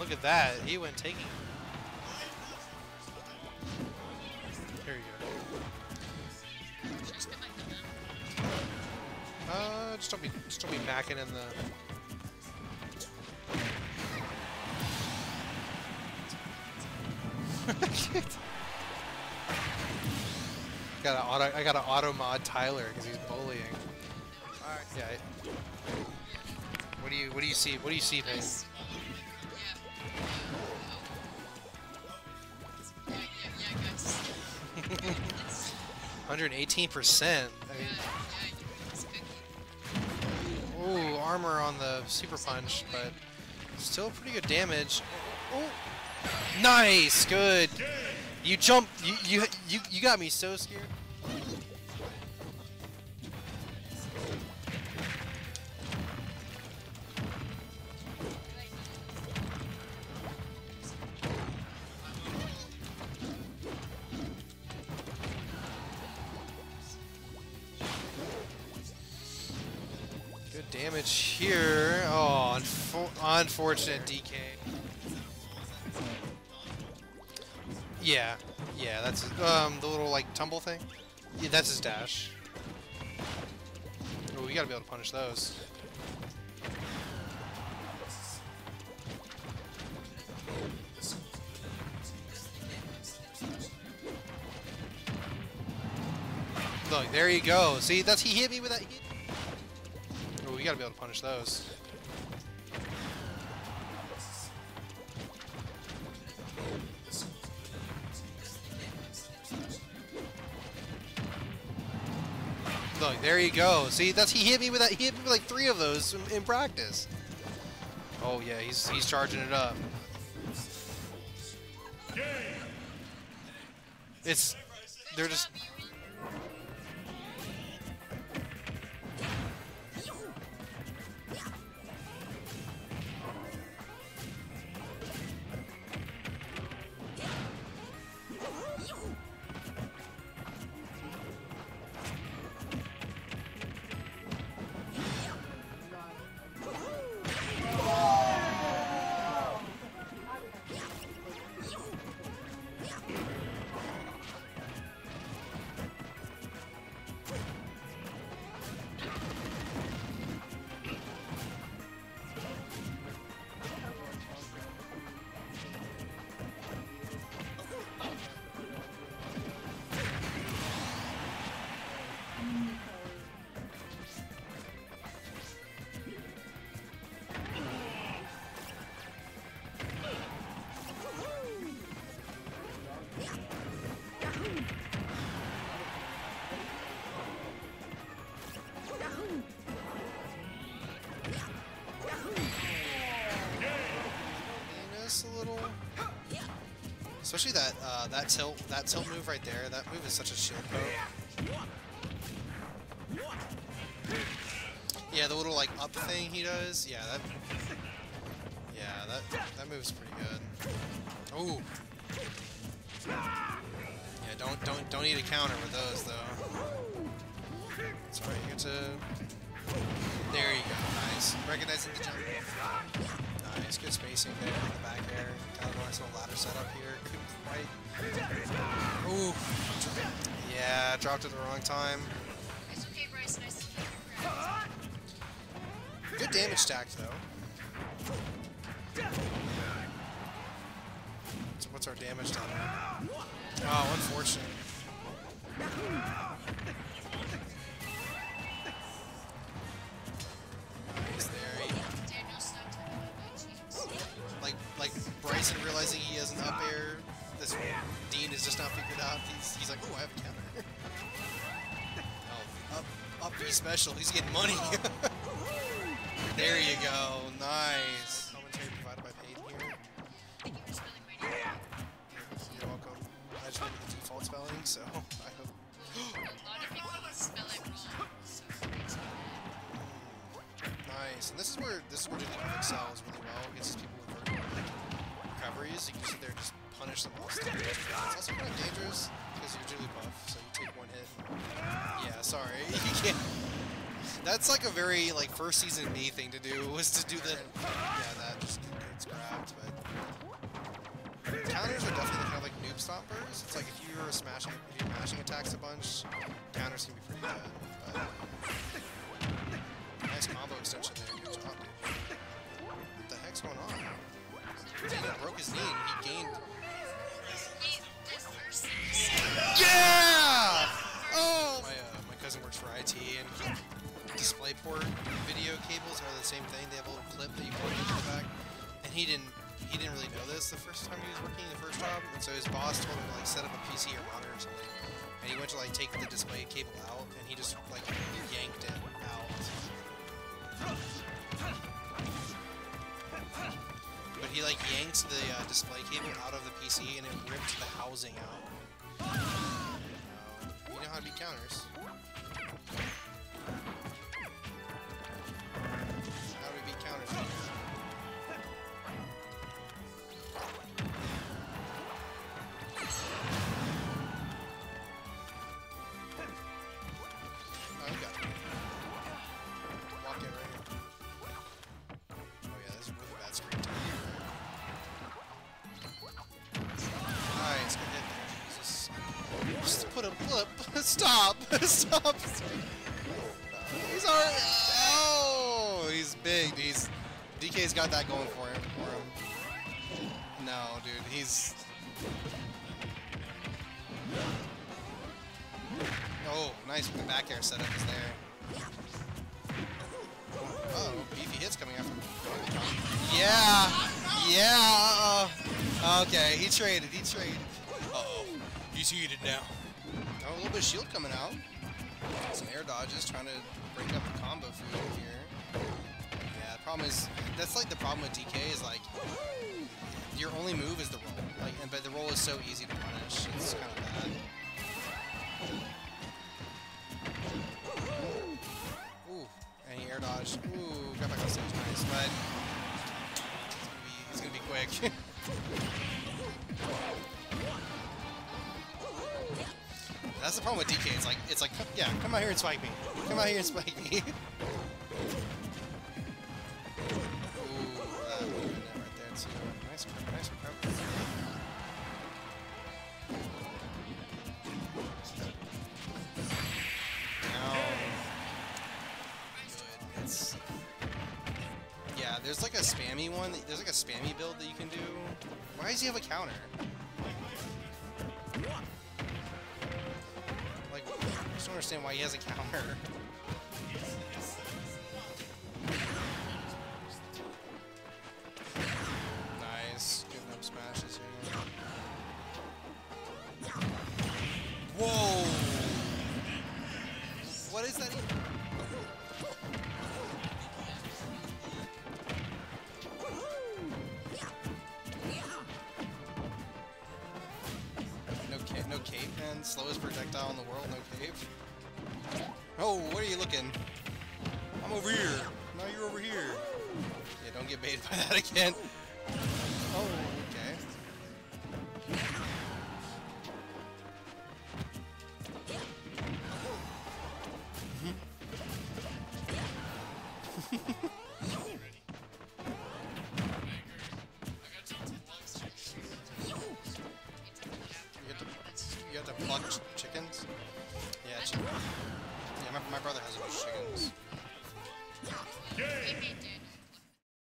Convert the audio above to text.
Look at that. He went taking. Here you go. Just don't be macking in the. I gotta auto mod Tyler because he's bullying. All right. Yeah. What do you see? What do you see, Payne? 118%. I mean, ooh, armor on the super punch, but still pretty good damage. Oh, nice, good. You jumped. You got me so scared. Good damage here. Oh, unfortunate DK. Yeah, that's the little like tumble thing. Yeah, that's his dash. Oh, we gotta be able to punish those. Look, there you go. See, he hit me with that. Oh, we gotta be able to punish those. Look, there you go. See, he hit me with that. He hit me with like 3 of those in practice. Oh yeah, he's charging it up. They're just. Especially that tilt move right there. That move is such a shield poke. Yeah, the little like up thing he does. Yeah, that move's pretty good. Ooh. Yeah, don't need a counter with those though. Sorry, you get to. There you go. Nice. Recognizing the jump. Nice, good spacing there in the back air. Kind of nice little ladder setup here. Couldn't quite. Ooh. Yeah, dropped it at the wrong time. It's okay, Bryson. I see you. Good damage stack though. So what's our damage done? Oh, unfortunate. Like Bryson realizing he has an up air, this Dean is just not figured out. He's like, oh, I have a counter. Oh, up B special. He's getting money. There you go. Nice. Commentary provided by Payne here. Thank you for spelling my name. You're welcome. I just went with the default spelling, so I hope. A lot of people spell it wrong. So nice. And this is where Jigglypuff excels really well against people with vertical recoveries. You can sit there and just punish them all. It's also kind of dangerous because you're Jigglypuff, so you take one hit. Yeah, sorry. You can't. That's like a very like first season me thing to do, was to do the. Yeah, that just gets grabbed, but. counters are definitely kind of like noob stompers. It's like if you're mashing attacks a bunch, counters can be pretty good. But nice combo extension there. Good job, dude. What the heck's going on? Daniel broke his knee and he gained. Yeah! Oh! My cousin works for IT and DisplayPort video cables are the same thing. They have a little clip that you plug into the back, and he didn't really know this the first time he was working the first job, and so his boss told him to like set up a PC or monitor or something, and he went to like take the display cable out, and he just like yanked it out. But he like yanked the display cable out of the PC, and it ripped the housing out. You know how to beat counters. How do we beat counters? Oh, you got it. Walk in right here. Oh yeah, this is really bad screen time. Nice, good hit there. Just put a flip. Stop! Stop! He's already. Oh, he's big. DK's got that going for him. No, dude, he's. Oh, nice. The back air setup is there. Oh, beefy hits coming after him. Yeah! Yeah! Okay, he traded. Uh-oh. He's heated now. Oh, a little bit of shield coming out. Some air dodges, trying to break up the combo food here. Yeah, the problem is, that's like the problem with DK is like, your only move is the roll. Like, but the roll is so easy to punish. It's kind of bad. Ooh, and he air dodged. Ooh, got back on stage, nice. But he's gonna be quick. That's the problem with DK. It's like, yeah, come out here and spike me. Come out here and spike me. Ooh, that would have been it right there too. Nice recovery. Yeah, there's like a spammy one. There's like a spammy build that you can do. Why does he have a counter? Like, I just don't understand why he has a counter. Nice. Getting up smashes here. Whoa! What is that even? No cape, man. Slowest projectile in the world, no cape. Oh, where are you looking? I'm over here. Now you're over here. Yeah, don't get baited by that again. Oh, okay. You have to pluck chickens? Yeah, yeah, my brother has a bunch of chickens. Maybe, dude.